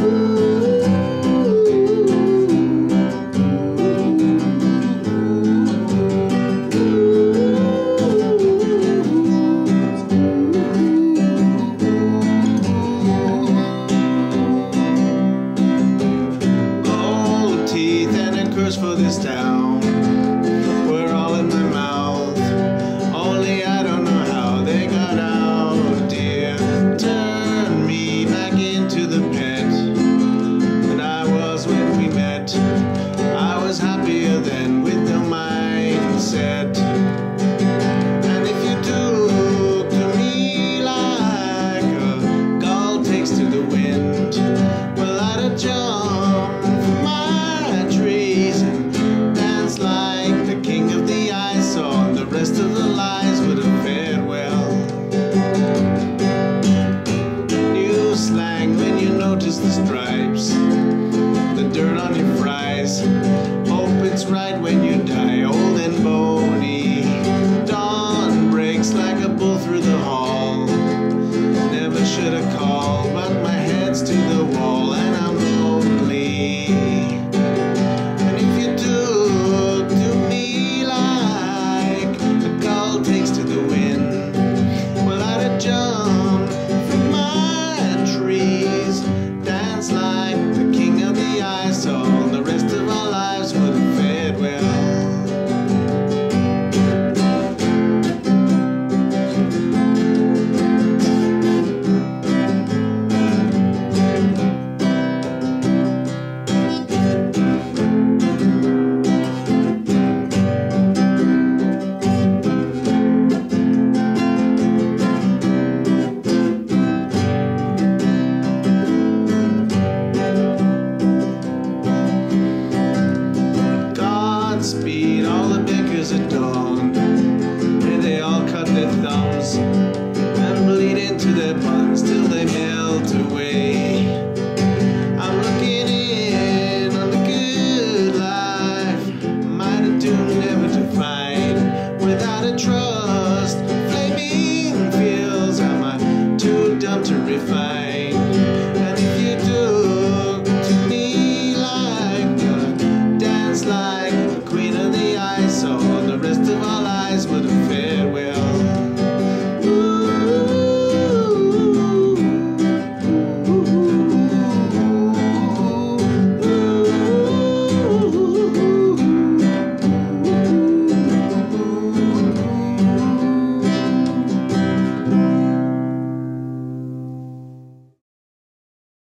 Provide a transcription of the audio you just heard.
For this town, we're all in my mouth. Only I don't know how they got out. Dear, turn me back into the pit that I was when we met. I was happier then with no mindset. And if you took to me like a gull takes to the wind, well, I'd have jumped from my trees and dance like the king of the ice. On the rest of the lies would have fared well. New slang when you notice the stripes, the dirt on your fries. Hope it's right when you die.